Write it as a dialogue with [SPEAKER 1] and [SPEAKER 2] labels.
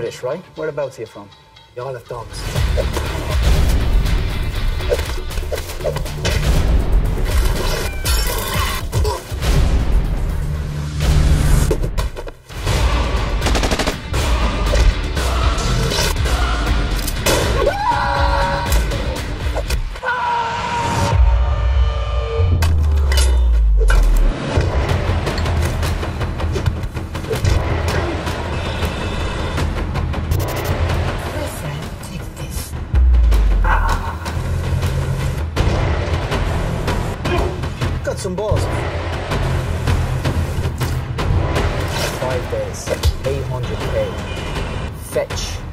[SPEAKER 1] Irish, right? Whereabouts are you from?
[SPEAKER 2] You all have dogs.
[SPEAKER 1] Some balls. 5 days, 800k. Fetch.